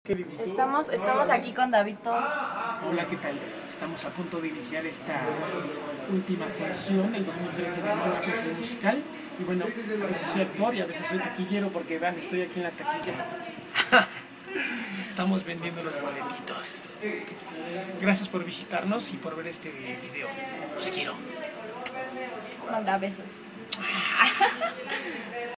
Estamos aquí con Davidito. Hola, ¿qué tal? Estamos a punto de iniciar esta última función del 2013 de Nuevos Cursos Musical. Y bueno, a veces soy actor y a veces soy taquillero porque vean, estoy aquí en la taquilla. Estamos vendiendo los boletitos. Gracias por visitarnos y por ver este video. Los quiero. Manda besos.